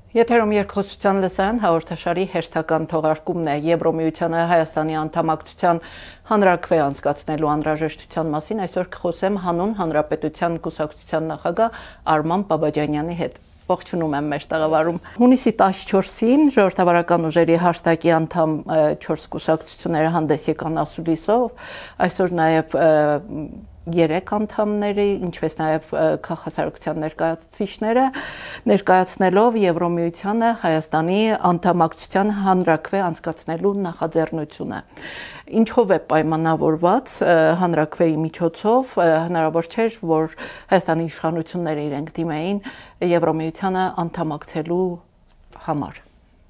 Եթերում երկխոսության լսարան հաղորդաշարի հերթական թողարկումն է Եվրոմիությանը Հայաստանի անդամակցության հանրաքվե անցկացնելու անհրաժեշտության մասին այսօր կխոսեմ հանուն Հանրապետության կուսակցության նախագահ Արման Բաբաջանյանի հետ։ Ողջունում եմ մեր տաղավարում։ Հունիսի 14-ին ժողովրդավարական ուժերի հաշտակի անդամ 4 կուսակցությունները հանդես եկան ասուլիսով, այսօր նաև 3 անդամների, ինչպես նաև քաղաքասարության ներկայացուցիչները ներկայացնելով Եվրոմիությանը Հայաստանի անդամակցության հանրաքվե անցկացնելու նախաձեռնությունը։ Ինչով է պայմանավորված հանրաքվեի միջոցով հնարավոր չէր, որ Հայաստանի իշխանությունները իրենք դիմեին Եվրոմիությանը անդամակցելու համար։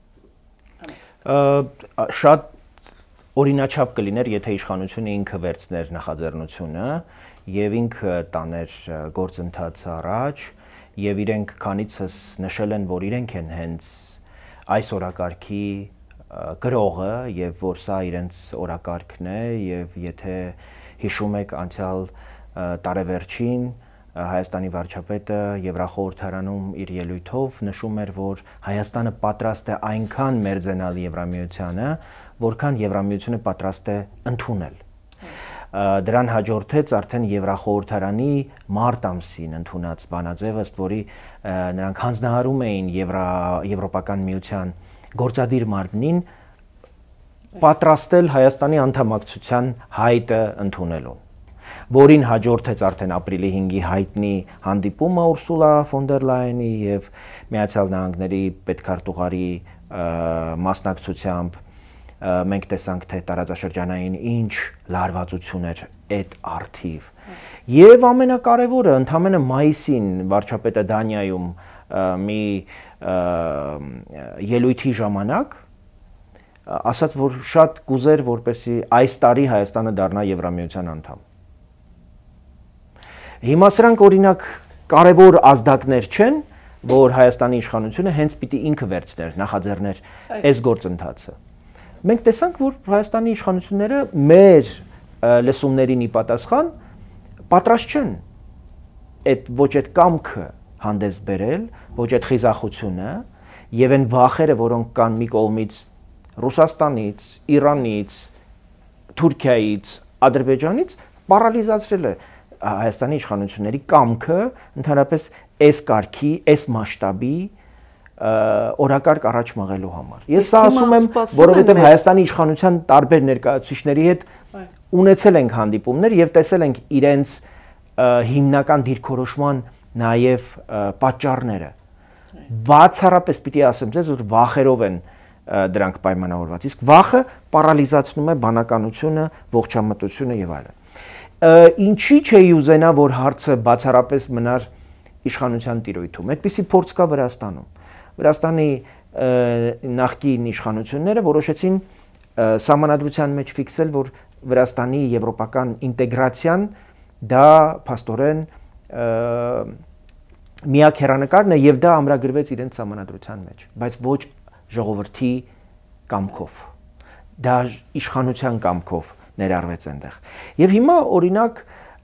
Շատ օրինաչափ կլիներ, եթե իշխանությունը ինքը վերցներ նախաձեռնությունը եւ ինքը տաներ գործընթացը առաջ եւ իրենք քանիցս նշել են, որ իրենք են հենց այս օրակարգի գրողը եւ որ սա իրենց օրակարգն է եւ եթե հիշում եք անցյալ տարեվերջին Հայաստանի վարչապետը Եվրախորհրդարանում իր ելույթով նշում էր, որ Հայաստանը պատրաստ է այնքան մերձենալ Եվրամիությանը, որքան Եվրամիությունը պատրաստ է ընդունել։ Դրան հաջորդեց արդեն Եվրախորհրդարանի մարտ ամսին ընդունած բանաձևը, ըստ որի նրանք հանձնարարում էին Եվրոպական միության գործադիր մարմնին պատրաստել Հայաստանի անդամակցության հայտը ընդունելուն, որին հաջորդեց արդեն ապրիլի 5-ի հայտնի հանդիպումը Ուրսուլա ֆոն դեր Լայենի եւ Միացյալ Նահանգների պետքարտուղարի մասնակցությամբ մենք տեսանք, թե տարածաշրջանային ինչ լարվածություն էր այդ արդիվ։ Եվ ամենակարևորը, ընդամենը մայիսին վարչապետը Դանիայում մի ելույթի ժամանակ ասաց, որ շատ կուզեր, որպեսզի այս տարի Հայաստանը դառնա Եվրամիության անդամ։ Հիմա սրանք օրինակ կարևոր ազդակներ չեն, որ Հայաստանի իշխանությունը հենց պիտի ինքը վերցներ, նախաձեռներ այս գործընթացը։ Մենք տեսանք, որ Հայաստանի իշխանությունները մեր լսումներին ի պատասխան պատրաստ չեն ոչ այդ կամքը հանդես բերել, ոչ այդ խիզախությունը եւ այն վախերը, որոնք կան մի կողմից Ռուսաստանից, Իրանից, Թուրքիայից, Ադրբեջանից, պարալիզացրել է Հայաստանի իշխանությունների կամքը ընդհանրապես այս կարգի, այս մասշտաբի օրակարգ առաջ մղելու համար։ Ես սա ասում եմ, որովհետև Հայաստանի իշխանության տարբեր ներկայացուցիչների հետ ունեցել ենք հանդիպումներ եւ տեսել ենք իրենց հիմնական դիրքորոշման նաեւ պատճառները։ Բացառապես պիտի ասեմ ձեզ, որ վախերով են դրանք պայմանավորված։ Իսկ վախը պարալիզացնում է բանականությունը, ողջամտությունը եւ այլն։ Ինչի՞ չէի ուզենա, որ հարցը բացառապես մնար իշխանության տիրույթում։ Այդպիսի փորձ կա Վրաստանում։ Վրաստանի նախկին իշխանությունները որոշեցին սահմանադրության մեջ ֆիքսել, որ Վրաստանի եվրոպական ինտեգրացիան դա փաստորեն միակ հեռանկարն է եւ դա ամրագրվեց իրենց սահմանադրության մեջ, բայց ոչ ժողովրդի կամքով։ Դա իշխանության կամքով ներառվեց այնտեղ։ Եվ հիմա օրինակ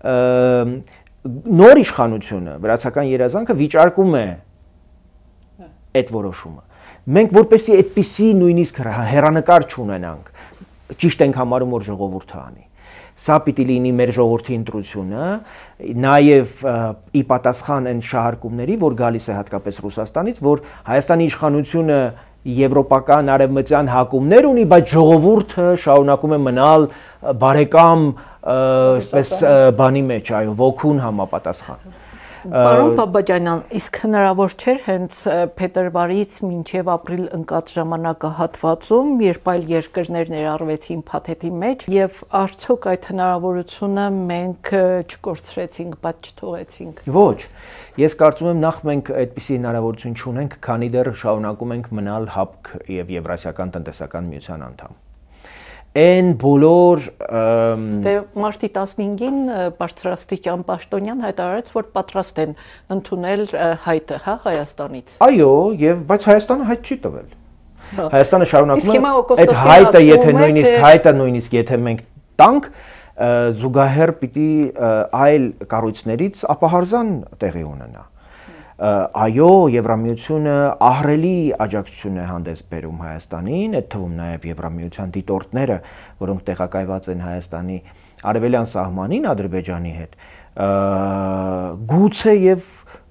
նոր իշխանությունը, վրացական երազանքը վիճարկում է այդ որոշումը։ Մենք որպեսզի այդպիսի նույնիսկ հեռանկար չունենանք, ճիշտ ենք համարում, որ ժողովուրդը անի։ Սա պիտի լինի մեր ժողովրդի ընտրությունը, նաև ի պատասխան այն շահարկումների, որ գալիս է հատկապես Ռուսաստանից, որ Հայաստանի իշխանությունը եվրոպական արևմտյան հակումներ ունի, բայց ժողովուրդը շարունակում է մնալ բարեկամ, այսպես բանի մեջ, այո, ոգուն համապատասխան։ Պարոն Բաբաջանյան, իսկ հնարավոր չէր հենց փետրվարից մինչև ապրիլ ընկած ժամանակահատվածում, երբ այլ երկրներ ներառվեցին փաթեթի մեջ, եւ արդյոք այդ հնարավորությունը մենք չկորցրեցինք, բայց չթողեցինք։ Ոչ, ես կարծում եմ նախ մենք այդպիսի հնարավորություն չունենք, քանի դեռ շարունակում ենք մնալ ՀԱՊԿ եւ Եվրասիական տնտեսական միության անդամ։ Այն բոլոր մարտի 15-ին բարձրաստիճան պաշտոնյան հայտարարեց, որ պատրաստ են ընդունել հայտը, հա, Հայաստանից։ Այո, բայց Հայաստանը հայտ չի տվել։ Հայաստանը շարունակում է այդ հայտը, եթե նույնիսկ եթե մենք տանք, զուգահեռ պիտի այլ կառույցներից ապահարզան տեղի ունենա։ այո, Եվրամիությունը ահռելի աջակցություն է հանդես բերում Հայաստանին, այդ թվում նաև Եվրամիության դիտորդները, որոնք տեղակայված են Հայաստանի արևելյան սահմանին Ադրբեջանի հետ, գուցե եւ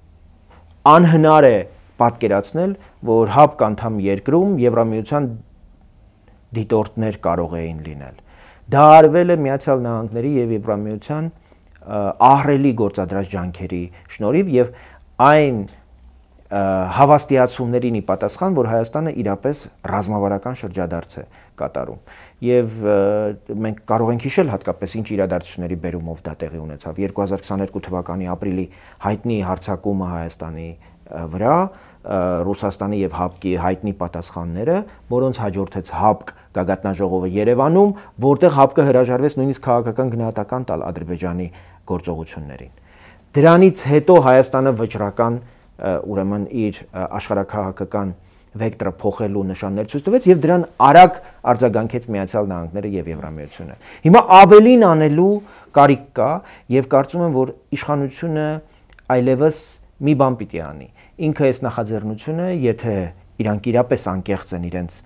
անհնար է պատկերացնել, որ ՀԱՊԿ անդամ երկրում Եվրամիության դիտորդներ կարող էին լինել։ Դա արվել է Միացյալ Նահանգների եւ Եվրամիության ահռելի գործադրած ջանքերի շնորհիվ եւ այն հավաստիացումներին ի պատասխան, որ Հայաստանը իրապես ռազմավարական շրջադարձ է կատարում։ Եվ մենք կարող ենք հիշել հատկապես ինչ իրադարձությունների բերումով դա տեղի ունեցավ 2022 թվականի ապրիլի հայտնի հարձակումը Հայաստանի վրա, Ռուսաստանի եւ ՀԱՊԿ-ի հայտնի պատասխանները, որոնց հաջորդեց ՀԱՊԿ գագաթնաժողովը Երևանում, որտեղ ՀԱՊԿ-ը հրաժարվեց նույնիսկ քաղաքական գնահատական տալ Ադրբեջանի գործողություններին։ Դրանից հետո Հայաստանը վճռական ուրեմն իր աշխարհաքաղաքական վեկտորը փոխելու նշաններ ցույց տվեց եւ դրան արագ արձագանքեց Միացյալ Նահանգները եւ Եվրամիությունը։ Հիմա ավելին անելու կարիք կա եւ կարծում եմ, որ իշխանությունը այլևս մի բան պիտի անի։ Ինքը այս նախաձեռնությունը, եթե իրանք իրապես անկեղծ են իրենց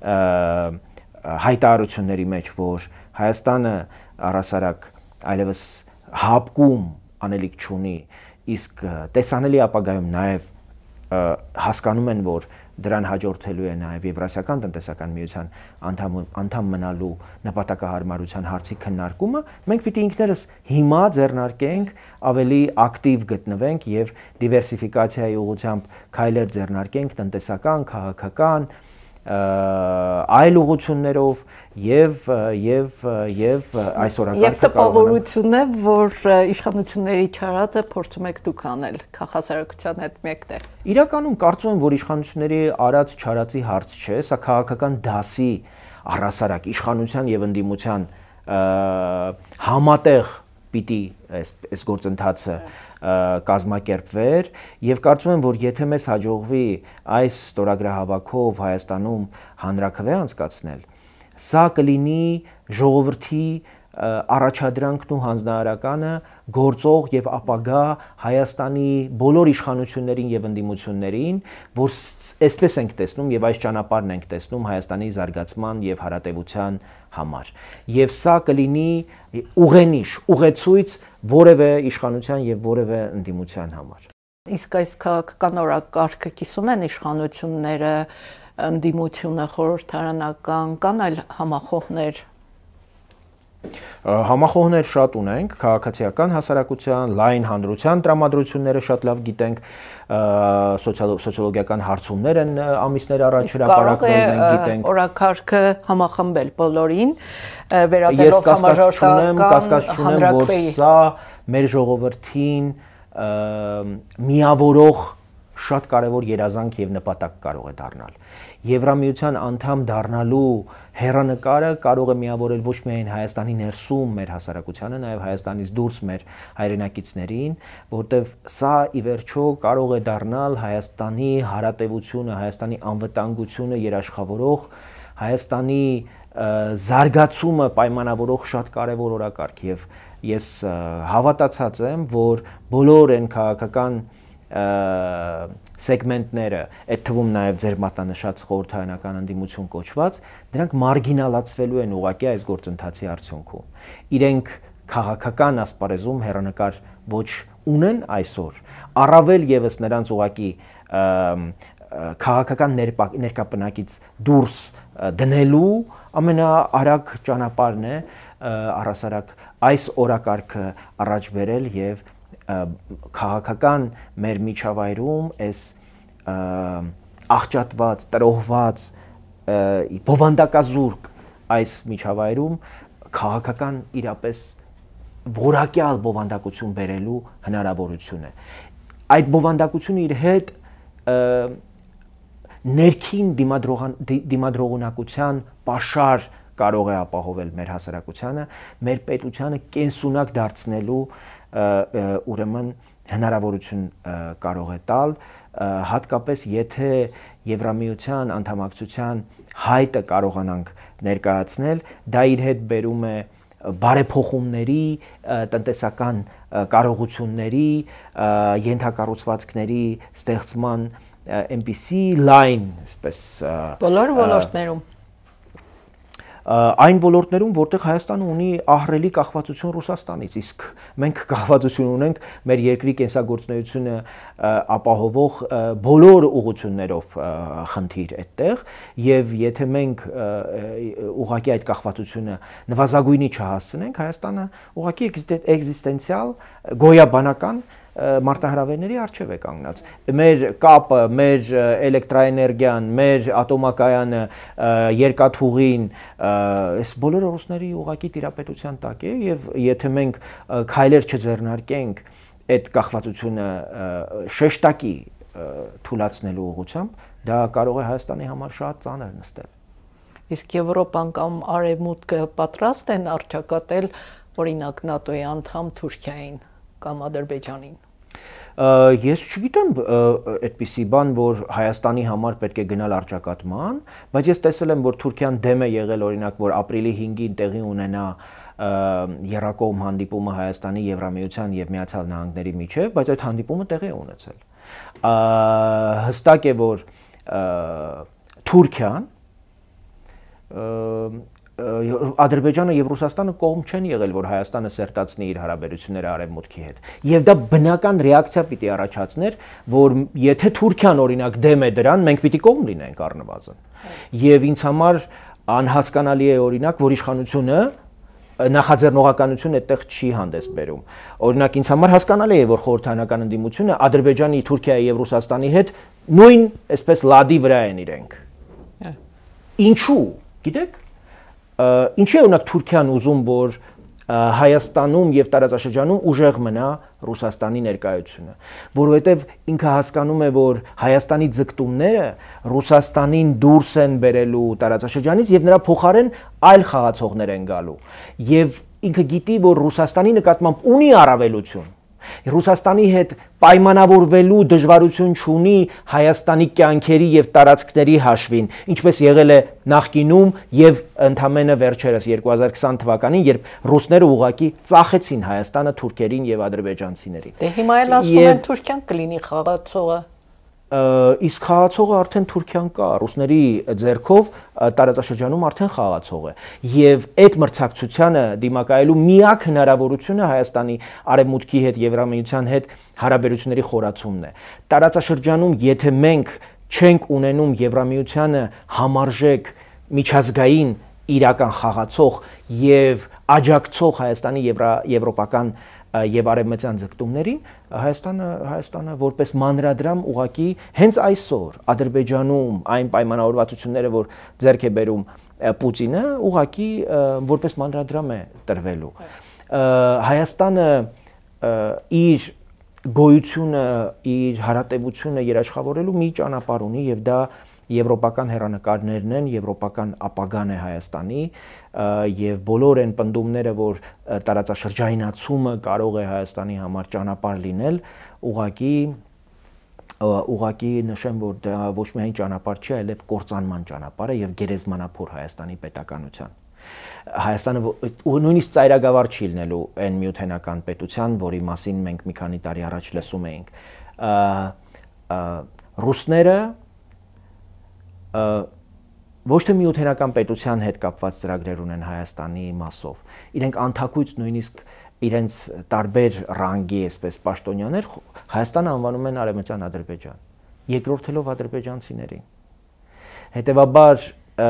հայտարարությունների մեջ, որ Հայաստանը առասարակ այլևս ՀԱՊԿ-ում անելիք չունի, իսկ տեսանելի ապագայում նաև հասկանում են, որ դրան հաջորդելու է նաև Եվրասիական տնտեսական միության անդամ մնալու նպատակահարմարության հարցի քննարկումը, մենք պիտի ինքներս հիմա ձեռնարկենք, ավելի ակտիվ գտնվենք եւ դիվերսիֆիկացիայի ուղղությամբ քայլեր ձեռնարկենք տնտեսական, քաղաքական, այլ ուղղություններով եւ այս օրակարգը եւ տպավորություն է, որ իշխանությունների չարածը փորձում եք դուք անել քաղաքասարակության հետ մեկտեղ։ Իրականում կարծում եմ, որ իշխանությունների արած չարածի հարց չէ, սա քաղաքական դասի առասարակ իշխանության եւ ընդդիմության համատեղ պիտի այս գործընթացը կազմակերպվեր եւ կարծում եմ, որ եթե մեզ հաջողվի այս ստորագրահավաքով Հայաստանում հանրաքվե անցկացնել, սա կլինի ժողովրդի առաջադրանքն ու հանձնարարականը գործող եւ ապագա Հայաստանի բոլոր իշխանություններին եւ ընդդիմություններին, որ այսպես ենք տեսնում եւ այս ճանապարհն ենք տեսնում Հայաստանի զարգացման եւ հարատեվության համար։ Եվ սա կլինի ուղենիշ, ուղեցույց որևէ իշխանության եւ որևէ ընդդիմության համար։ Իսկ այս քաղաքական օրակարգը կիսում են իշխանությունները, ընդդիմությունը, խորհրդարանական, կան այլ համախոհներ։ Համախոհներ շատ ունենք, քաղաքացիական հասարակության, լայն հանրության տրամադրությունները շատ լավ գիտենք, սոցիոլոգիական հարցումներ են ամիսներ առաջ հրապարակվել, մենք գիտենք։ Օրակարգը համախմբել բոլորին, վերաբերելով համաժողովրդական կասկած չունեմ, որ սա մեր ժողովրդին միավորող շատ կարևոր երազանք եւ նպատակ կարող է դառնալ։ Եվրամիության անդամ դառնալու հեռանկարը կարող է միավորել ոչ միայն Հայաստանի ներսում մեր հասարակությանը, նաև Հայաստանից դուրս մեր հայրենակիցներին, որտեղ սա ի վերջո կարող է դառնալ Հայաստանի հարատեվությունը, Հայաստանի անվտանգությունը երաշխավորող, Հայաստանի զարգացումը պայմանավորող շատ կարևոր օրակարգ եւ ես հավատացած եմ, որ բոլոր այն քաղաքական սեգմենտները, այդ թվում նաև ձեր մատնանշած խորհրդարանական ընդդիմություն կոչված, դրանք մարգինալացվելու են ուղղակի այս գործընթացի արդյունքում։ Իրենք քաղաքական ասպարեզում հեռանկար ոչ ունեն այսօր, առավել եւս նրանց ուղղակի քաղաքական ներկապնակից դուրս դնելու ամենաարագ ճանապարհն է առասարակ այս օրակարգը առաջ բերել եւ քաղաքական մեր միջավայրում այս աղճատված, տրոհված, բովանդակազուրկ այս միջավայրում քաղաքական իրապես որակյալ բովանդակություն բերելու հնարավորություն է։ Այդ բովանդակությունը իր հետ ներքին դիմադրողունակության պաշար կարող է ապահովել մեր հասարակությանը, մեր պետությանը կենսունակ դարձնելու ուրեմն հնարավորություն կարող է տալ, հատկապես եթե Եվրամիության անդամակցության հայտը կարողանանք ներկայացնել, դա իր հետ բերում է բարեփոխումների, տնտեսական կարողությունների, ենթակառուցվածքների ստեղծման այնպիսի լայն, այսպես բոլոր ոլորտներում այն ոլորտներում, որտեղ Հայաստանը ունի ահռելի կախվածություն Ռուսաստանից, իսկ մենք կախվածություն ունենք մեր երկրի կենսագործունեությունը ապահովող բոլոր ուղղություններով խնդիր այդտեղ, եւ եթե մենք ուղղակի այդ կախվածությունը նվազագույնի չհասցնենք, Հայաստանը ուղղակի էկզիստենցիալ գոյաբանական մարտահրավերների առջև է կանգնած։ Մեր կապը, մեր էլեկտրաէներգիան, մեր ատոմակայանը, երկաթուղին, այս բոլորը ռուսների ուղղակի տիրապետության տակ է, եւ եթե մենք քայլեր չձեռնարկենք այդ կախվածությունը շեշտակի թույլատնելու ուղղությամբ, դա կարող է Հայաստանի համար շատ ծանր նստել։ Իսկ Եվրոպան կամ Արևմուտքը պատրաստ են առճակատել, օրինակ ՆԱՏՕ-ի անդամ Թուրքիային կամ Ադրբեջանին։ Ես չգիտեմ այդպիսի բան, որ Հայաստանի համար պետք է գնալ առճակատման, բայց ես տեսել եմ, որ Թուրքիան դեմ է եղել, օրինակ, որ ապրիլի 5-ին տեղի ունենա եռակողմ հանդիպումը Հայաստանի, Եվրամիության եւ Միացյալ Նահանգների միջեւ, բայց այդ հանդիպումը տեղի է ունեցել։ Հստակ է, որ Թուրքիան Ադրբեջանը եւ Ռուսաստանը կողմ չեն եղել, որ Հայաստանը սերտացնի իր հարաբերությունները Արևմուտքի հետ։ Եվ դա բնական ռեակցիա պիտի առաջացներ, որ եթե Թուրքիան օրինակ դեմ է դրան, մենք պիտի կողմ լինենք առնվազն։ Եվ ինձ համար անհասկանալի է օրինակ, որ իշխանությունը նախաձեռնողականություն այդտեղ չի հանդես բերում։ Օրինակ ինձ համար հասկանալի է, որ խորհրդարանական ընդդիմությունը Ադրբեջանի, Թուրքիայի եւ Ռուսաստանի հետ նույն այսպես լադի վրա են իրենք։ Ինչու, գիտեք, ինչի է օրինակ Թուրքիան ուզում, որ Հայաստանում եւ տարածաշրջանում ուժեղ մնա Ռուսաստանի ներկայությունը, որովհետեւ ինքը հասկանում է, որ Հայաստանի ձգտումները Ռուսաստանին դուրս են բերելու տարածաշրջանից եւ նրա փոխարեն այլ խաղացողներ են գալու։ Եվ ինքը գիտի, որ Ռուսաստանի նկատմամբ ունի առավելություն։ Ռուսաստանի հետ պայմանավորվելու դժվարություն չունի Հայաստանի կյանքերի եւ տարածքների հաշվին, ինչպես եղել է նախկինում եւ ընդամենը վերջերս 2020 թվականին, երբ ռուսները ուղղակի ծախեցին Հայաստանը թուրքերին եւ ադրբեջանցիներին։ Դե հիմա էլ ասում են Թուրքիան կլինի խաղացողը։ Իսկ խաղացողը արդեն Թուրքիան կա, ռուսների ձեռքով տարածաշրջանում արդեն խաղացող է։ Եվ այդ մրցակցությանը դիմակայելու միակ հնարավորությունը Հայաստանի Արևմուտքի հետ, Եվրամիության հետ հարաբերությունների խորացումն է։ Տարածաշրջանում, եթե մենք չենք ունենում Եվրամիությանը համարժեք միջազգային իրական խաղացող եւ աջակցող Հայաստանի եվրոպական եւ արևմտյան ձգտումներին, Հայաստանը որպես մանրադրամ ուղակի հենց այսօր Ադրբեջանում այն պայմանավորվածությունները, որ ձեռք է բերում Պուտինը, ուղակի որպես մանրադրամ է տրվելու։ Հայաստանը իր գոյությունը, իր հարատևությունը երաշխավորելու մի ճանապարհ ունի եւ դա եվրոպական հեռանկարներն են, եվրոպական ապագան է Հայաստանի եւ բոլոր այն պնդումները, որ տարածաշրջանացումը կարող է Հայաստանի համար ճանապարհ լինել, ուղղակի նշեմ, որ դա ոչ միայն ճանապարհ չէ, այլև կործանման ճանապարհ է եւ գերեզմանափոր Հայաստանի պետականության։ Հայաստանը նույնիսկ ծայրագավառ չի լինելու այն միութենական պետության, որի մասին մենք մի քանի տարի առաջ լսում էինք։ Ռուսները ոչ թե միութենական պետության հետ կապված ծրագրեր ունեն Հայաստանի մասով։ Իրենք անթակույց նույնիսկ իրենց տարբեր ռանգի, այսպես պաշտոնյաներ Հայաստանը անվանում են Արևմտյան Ադրբեջան, երկրորդելով ադրբեջանցիներին։ Հետևաբար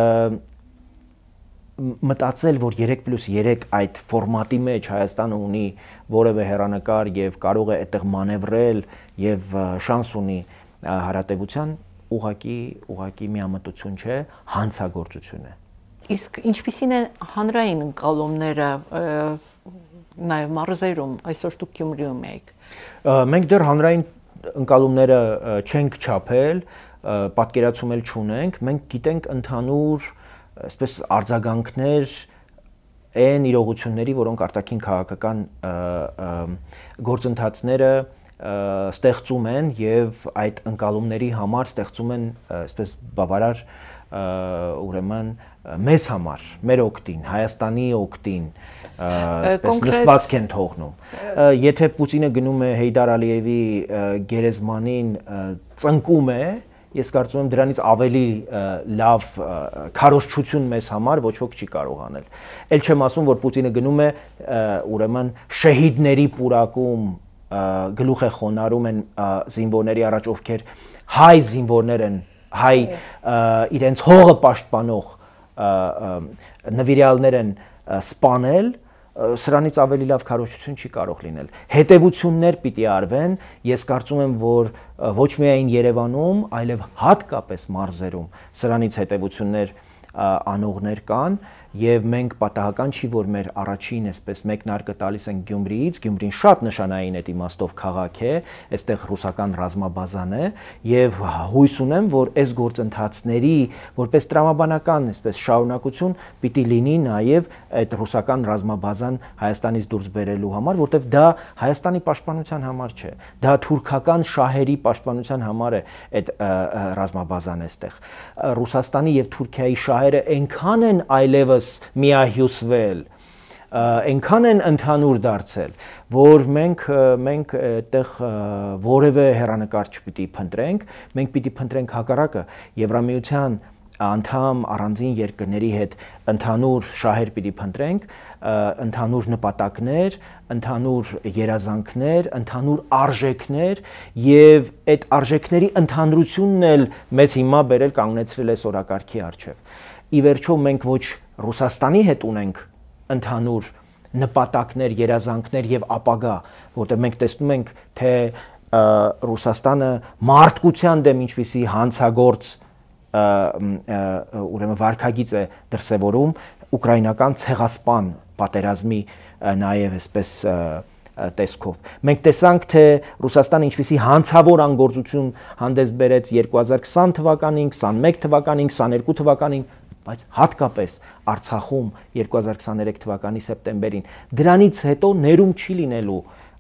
մտածել, որ 3+3 այդ ֆորմատի մեջ Հայաստանը ունի որևէ հեռանկար եւ կարող է այդտեղ մանևրել եւ շանս ունի հարատևության, ուղղակի միամտություն չէ, հանցագործություն է։ Իսկ ինչպիսին են հանրային ընկալումները նաեւ մարզերում, այսօր դուք Գյումրիում եք։ Մենք դեռ հանրային ընկալումները չենք չափել, պատկերացում էլ չունենք, մենք գիտենք ընդհանուր այսպես արձագանքներ այն իրողությունների, որոնք արտաքին քաղաքական գործընթացները ստեղծում են եւ այդ ընկալումների համար ստեղծում են այսպես բավարար ուրեմն մեզ համար, մեր օգտին, Հայաստանի օգտին, այսպես նստվածք են թողնում։ Եթե Պուտինը գնում է Հեյդար Ալիևի գերեզմանին ծնկում է, ես կարծում եմ դրանից ավելի լավ քարոզչություն մեզ համար ոչ ոք չի կարող անել։ Էլ չեմ ասում, որ Պուտինը գնում է ուրեմն շեհիդների պուրակում գլուխ է խոնարհում են զինվորների առաջ, ովքեր հայ զինվորներ են, հայ իրենց հողը պաշտպանող նվիրյալներ են սպանել, սրանից ավելի լավ քարոզչություն չի կարող լինել։ Հետևություններ պիտի արվեն, ես կարծում եմ, որ ոչ միայն Երևանում, այլև հատկապես մարզերում սրանից հետևություններ անողներ կան, եւ մենք պատահական չի, որ մեր առաջին այսպես մեկնարկը տալիս են Գյումրիից, Գյումրին շատ նշանային այդ իմաստով քաղաք է, այստեղ ռուսական ռազմաբազան է եւ հույս ունեմ, որ այս գործընթացների որպես տրամաբանական այսպես շարունակություն պիտի լինի նաեւ այդ ռուսական ռազմաբազան Հայաստանից դուրս բերելու համար, որտեվ դա Հայաստանի պաշտպանության համար չէ, դա թուրքական շահերի պաշտպանության համար է այդ ռազմաբազան այստեղ։ Ռուսաստանի եւ Թուրքիայի շահերը այնքան են այլևս միահյուսվել, այնքան են ընդհանուր դարձել, որ մենք այդտեղ որևէ հեռանկար չպիտի փնտրենք, մենք պիտի փնտրենք հակառակը Եվրամիության անդամ առանձին երկրների հետ ընդհանուր շահեր պիտի փնտրենք, ընդհանուր նպատակներ, ընդհանուր երազանքներ, ընդհանուր արժեքներ եւ այդ արժեքների ընդհանրությունն էլ մեզ հիմա բերել կանգնեցրել է օրակարգի առջև։ Ի վերջո մենք ոչ Ռուսաստանի հետ ունենք ընդհանուր նպատակներ, երազանքներ եւ ապագա, որտեղ մենք տեսնում ենք, թե Ռուսաստանը մարդկության դեմ ինչպիսի հանցագործ ուրեմն վարքագիծ է դրսևորում ուկրաինական ցեղասպան պատերազմի նաեւ այսպես տեսքով։ Մենք տեսանք, թե Ռուսաստանը ինչպիսի հանցավոր անգործություն հանդես բերեց 2020 թվականին, 21 թվականին, 22 թվականին, բայց հատկապես Արցախում 2023 թվականի սեպտեմբերին դրանից հետո ներում չի լինելու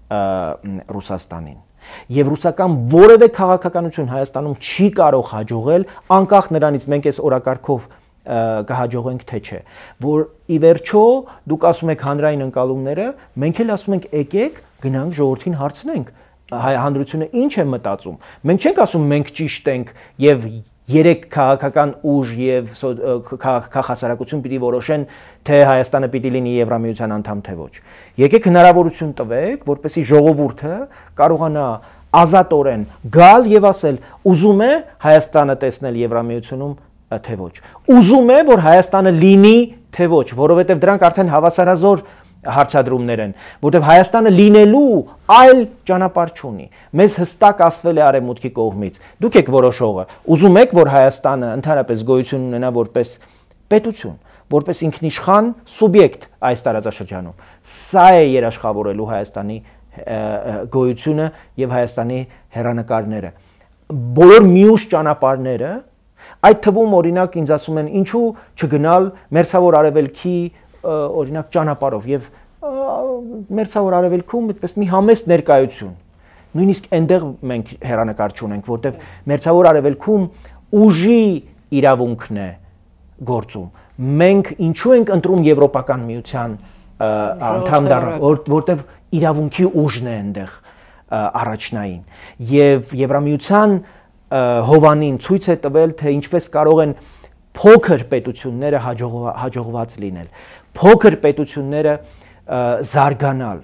Ռուսաստանին։ Եվ ռուսական որևէ քաղաքականություն Հայաստանում չի կարող հաջողել, անկախ նրանից մենք այս օրակարգով կհաջողենք թե չէ, որ ի վերջո դուք ասում եք հանրային ընկալումները, մենք էլ ասում ենք եկեք գնանք ժողովրդին հարցնենք, հանրությունը ինչ է մտածում։ Մենք չենք ասում մենք ճիշտ ենք եւ երեք քաղաքական ուժ եւ քաղաքահասարակություն պիտի որոշեն, թե Հայաստանը պիտի լինի Եվրամիության անդամ թե ոչ։ Եկեք հնարավորություն տվեք, որպեսզի ժողովուրդը կարողանա ազատորեն գալ եւ ասել, ուզում է Հայաստանը տեսնել Եվրամիությունում թե ոչ։ Ուզում է, որ Հայաստանը լինի թե ոչ, որովհետեւ դրանք արդեն հավասարազոր հարցադրումներ են, որտեղ Հայաստանը լինելու այլ ճանապարհ չունի։ Մեզ հստակ ասվել է արևմուտքի կողմից. դուք եք որոշողը, ուզում եք, որ Հայաստանը ընդհանրապես գոյություն ունենա որպես պետություն, որպես ինքնիշխան սուբյեկտ այս տարածաշրջանում։ Սա է երաշխավորելու Հայաստանի գոյությունը եւ Հայաստանի հեռանկարները։ Բոլոր մյուս ճանապարհները, այդ թվում օրինակ ինձ ասում են, ինչու չգնալ Մերձավոր Արևելքի օրինակ ճանապարհով եւ Մերձավոր Արևելքում այդպես մի համեստ ներկայություն։ Նույնիսկ այնտեղ մենք հեռանկար չունենք, որտեղ Մերձավոր Արևելքում ուժի իրավունքն է գործում։ Մենք ինչու ենք ընտրում Եվրոպական միության անդամ դառնալ, որտեղ իրավունքի ուժն է այնտեղ առաջնային։ Եվ Եվրամիության հովանին ցույց է տվել, թե ինչպես կարող են փոքր պետությունները հաջողված լինել, փոքր պետությունները զարգանալ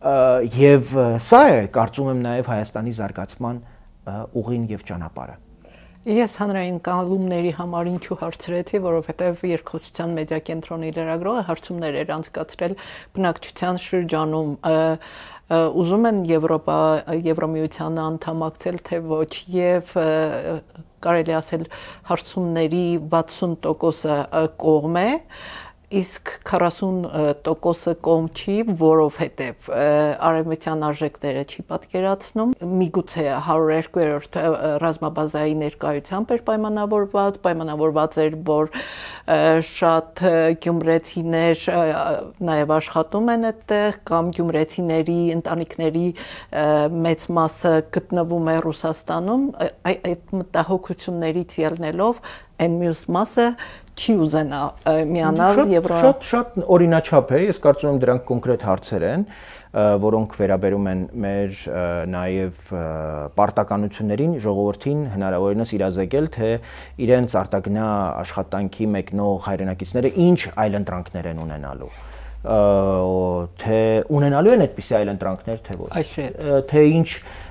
եւ սա է կարծում եմ նաեւ Հայաստանի զարգացման ուղին եւ ճանապարհը։ Ես հանրային կալումների համար ինչու հարցրեցի, որովհետև երկխոսության մեդիա կենտրոնի լրագրողը հարցումներ էր անցկացրել բնակչության շրջանում, ուզում են Եվրամիությանը անդամակցել թե ոչ, եւ կարելի ասել հարցումների 60%-ը կողմ է, իսկ 40%-ը կողմ չի, որովհետև արևմտյան արժեքները չի պատկերացնում, միգուցե 102-րդ ռազմաբազայի ներկայությամբ էր պայմանավորված էր, որ շատ գյումրեցիներ նաև աշխատում են այդտեղ, կամ գյումրեցիների ընտանիքների մեծ մասը գտնվում է Ռուսաստանում, այդ մտահոգություններից ելնելով այն մյուս մասը չի ուզենա միանալ Շատ օրինաչափ է, ես կարծում եմ դրանք կոնկրետ հարցեր են, որոնք վերաբերում են մեր նաև պարտականություններին, ժողովրդին հնարավորինս իրազեկել, թե իրենց արտագնա աշխատանքի մեկնող հայրենակիցները ինչ այլընտրանքներ են ունենալու, թե ունենալու են այդպիսի այլընտրանքներ, թե ոչ, թե ինչ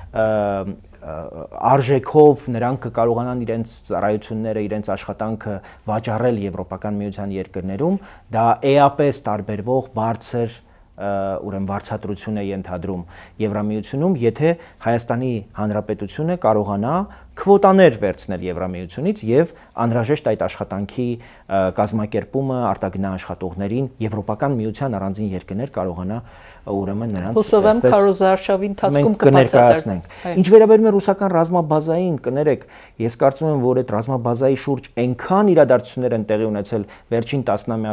արժեքով նրանք կկարողանան իրենց ծառայությունները, իրենց աշխատանքը վաճառել Եվրոպական միության երկրներում, դա էապես տարբերվող բարձր ուրեմն վարձատրություն է ենթադրում Եվրամիությունում, եթե Հայաստանի Հանրապետությունը կարողանա քվոտաներ վերցնել Եվրամիությունից եւ անհրաժեշտ այդ աշխատանքի կազմակերպումը արտագնա աշխատողներին Եվրոպական միության առանձին երկրներ կարողանա ուրեմն նրանց հուսով քարոզարշավի ընթացքում կներկայացնենք։ Ինչ վերաբերում է ռուսական ռազմաբազային, կներեք, ես կարծում եմ, որ այդ ռազմաբազայի շուրջ այնքան իրադարձություններ են տեղի ունեցել վերջին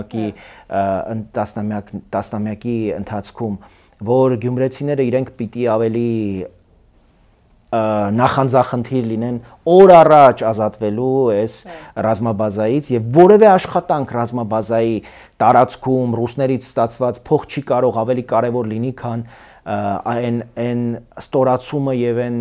տասնամյակի ընթացքում, որ գյումրեցիները իրենք պիտի ավելի նախանձախնդիր լինեն օր առաջ ազատվելու այս ռազմաբազայից եւ որևէ աշխատանք ռազմաբազայի տարածքում ռուսներից ստացված փող չի կարող ավելի կարեւոր լինի, քան այն ստորացումը եւ այն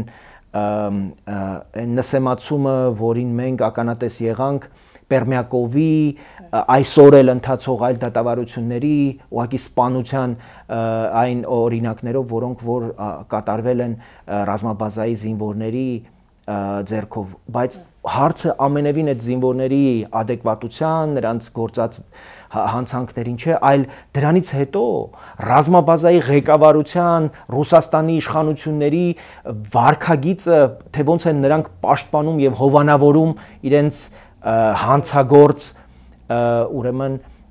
նսեմացումը, որին մենք ականատես եղանք Պերմյակովի այսօր էլ ընթացող այլ դատավարությունների ուղղակի սպանության այն օրինակներով, որոնք որ կատարվել են ռազմաբազայի զինվորների ձեռքով, բայց հարցը ամենևին այդ զինվորների ադեկվատության, նրանց գործած հանցանքներին չէ, այլ դրանից հետո ռազմաբազայի ղեկավարության Ռուսաստանի իշխանությունների վարքագիծը, թե ոնց են նրանք պաշտպանում եւ հովանավորում իրենց հանցագործ ուրեմն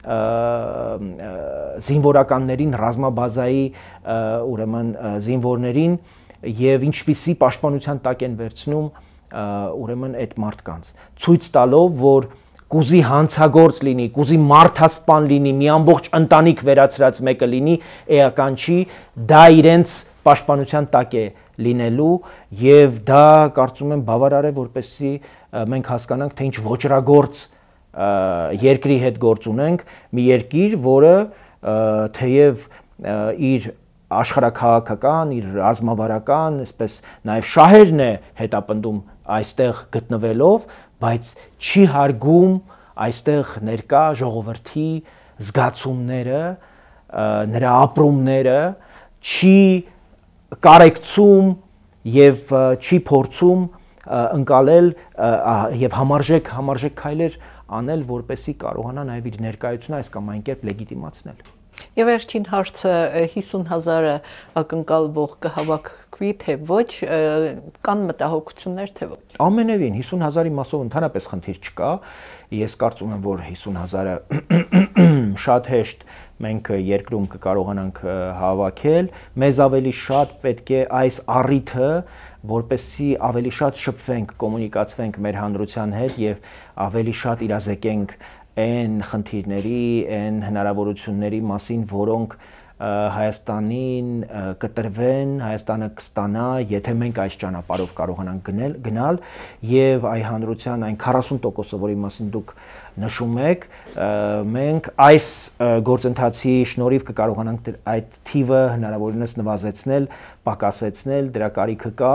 զինվորականներին ռազմաբազայի ուրեմն զինվորներին եւ ինչպիսի պաշտպանության տակ են վերցնում ուրեմն այդ մարդկանց ցույց տալով որ կուզի հանցագործ լինի, կուզի մարդասպան լինի, մի ամբողջ ընտանիք վերացրած մեկը լինի, էական չի, դա իրենց պաշտպանության տակ է լինելու եւ դա կարծում եմ բավարար է որպեսզի մենք հասկանանք թե ինչ ոճրագործ երկրի հետ գործ ունենք, մի երկիր, որը թեև իր աշխարհաքաղաքական, իր ռազմավարական, այսպես նաև շահերն է հետապնդում այստեղ գտնվելով, բայց չի հարգում այստեղ ներկա ժողովրդի զգացումները, նրա ապրումները, չի կարեկցում եւ չի փորձում ընկալել եւ համարժեք քայլեր անել, որպեսզի կարողանա նաև իր ներկայությունը այս կամ այն կերպ լեգիտիմացնել։ Եվ վերջին հարցը 50,000-ը ակնկալվող կհավաքվի, թե ոչ, կան մտահոգություններ, թե ոչ։ Ամենևին 50,000-ի մասով ընդհանրապես խնդիր չկա։ Ես կարծում եմ, որ 50,000-ը շատ հեշտ մենք երկրում կկարողանանք հավաքել, մեզ ավելի շատ պետք է այս առիթը, որպեսզի ավելի շատ շփվենք, կոմունիկացվենք մեր հանրության հետ եւ ավելի շատ իրազեկենք այն խնդիրների, այն հնարավորությունների մասին, որոնք Հայաստանին կտրվեն, Հայաստանը կստանա, եթե մենք այս ճանապարհով կարողանանք գնալ եւ այ հանրության այն 40%-ը, որի մասին դուք նշում եք, մենք այս գործընթացի շնորհիվ կկարողանանք այդ թիվը հնարավորինս նվազեցնել, պակասեցնել, դրա կարիքը կա,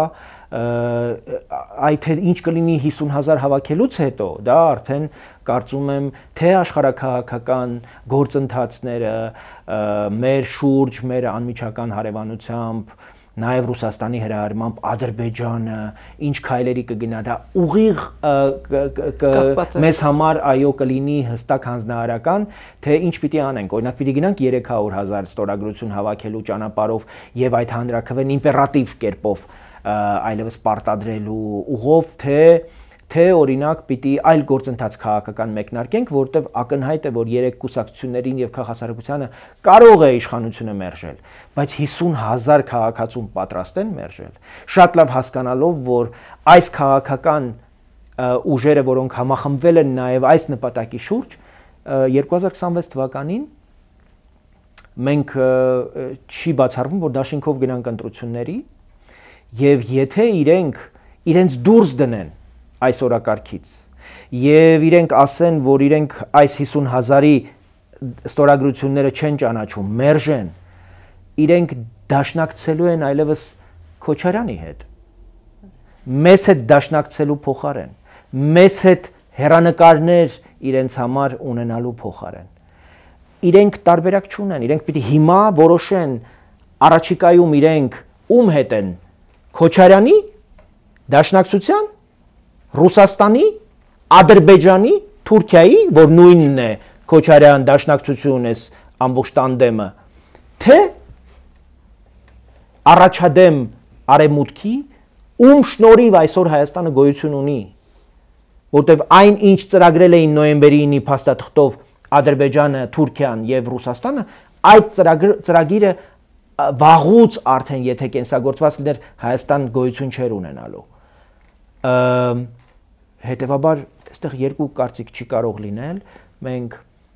այդ ինչ կլինի 50,000 հավաքելուց հետո, դա արդեն կարծում եմ թե աշխարհաքաղաքական գործընթացները մեր շուրջ, մեր անմիջական հարևանությամբ, նաև Ռուսաստանի հրահրմամբ Ադրբեջանը ինչ քայլերի կգնա, դա ուղիղ մեզ համար այո կլինի հստակ հանձնարարական, թե ինչ պիտի անենք, օրինակ պիտի գնանք 300,000 ստորագրություն հավաքելու ճանապարհով եւ այդ հանրաքվեն իմպերատիվ կերպով այլևս պարտադրելու ուղով, թե օրինակ պիտի այլ գործընթաց քաղաքական մեկնարկենք, որտեղ ակնհայտ է, որ երեք կուսակցություններին եւ քաղաքասարակությանը կարող է իշխանությունը մերժել, բայց 50,000 քաղաքացուն պատրաստ են մերժել, շատ լավ հասկանալով, որ այս քաղաքական ուժերը, որոնք համախմբվել են նաեւ այս նպատակի շուրջ, 2026 թվականին մենք չի բացառվում, որ դաշինքով գնանք ընտրությունների եւ եթե իրենց դուրս դնեն այս օրակարգից եւ իրենք ասեն, որ իրենք այս 50,000-ի ստորագրությունները չեն ճանաչում, մերժեն, իրենք դաշնակցելու են այլևս Քոչարյանի հետ։ Մեզ հետ դաշնակցելու փոխարեն, մեզ հետ հեռանկարներ իրենց համար ունենալու փոխարեն։ Իրենք տարբերակ չունեն, իրենք պիտի հիմա որոշեն առաջիկայում իրենք ում հետ են Քոչարյանի, դաշնակցության, Ռուսաստանի, Ադրբեջանի, Թուրքիայի, որ նույնն է Քոչարյան դաշնակցություն էս ամբողջ տանդեմը, թե առաջադեմ արևմուտքի, ում շնորհիվ այսօր Հայաստանը գոյություն ունի, որտեվ այն ինչ ծրագրել էին նոյեմբերի 9-ի փաստաթղթով Ադրբեջանը, Թուրքիան եւ Ռուսաստանը, այդ ծրագիրը վաղուց արդեն եթե կենսագործված լիներ Հայաստան գոյություն չէր ունենալու։ Հետևաբար այստեղ երկու կարծիք չի կարող լինել, մենք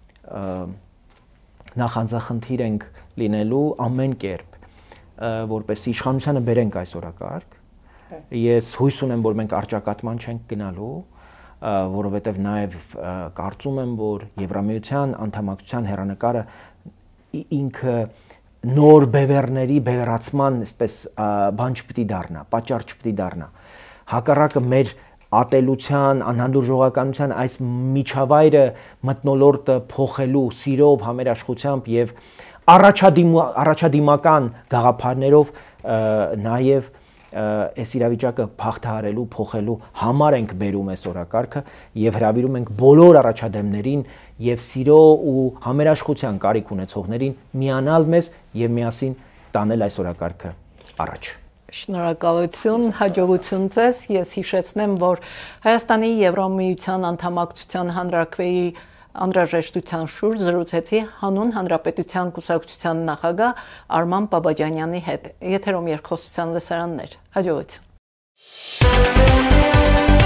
նախանձախնդիր ենք լինելու ամեն կերպ, որպեսզի իշխանությանը բերենք այս օրակարգ։ Ես հույս ունեմ, որ մենք արճակատման չենք գնալու, որովհետև նաև կարծում եմ, որ Եվրամիության անդամակցության հեռանկարը ինքը նոր բևեռների բևեռացման այսպես բան չպիտի դառնա, պատճառ չպիտի դառնա։ Հակառակը մեր ատելության, անհանդուրժողականության այս միջավայրը մթնոլորտը փոխելու սիրով, համերաշխությամբ եւ առաջադիմական գաղափարներով նաեւ այս իրավիճակը փախթահարելու, փոխելու համար ենք բերում այս օրակարգը եւ հրավիրում ենք բոլոր առաջադեմներին եւ սիրո ու համերաշխության կարիք ունեցողներին միանալ մեզ եւ միասին տանել այս օրակարգը առաջ։ Շնորհակալություն, հաջողություն ձեզ։ Ես հիշեցնեմ, որ Հայաստանի Եվրամիության անդամակցության հանրաքվեի անհրաժեշտության շուրջ զրուցեցի հանուն Հանրապետության կուսակցության նախագահ Արման Բաբաջանյանի հետ։ Եթերում երկխոսության լսարաններ։ Հաջողություն։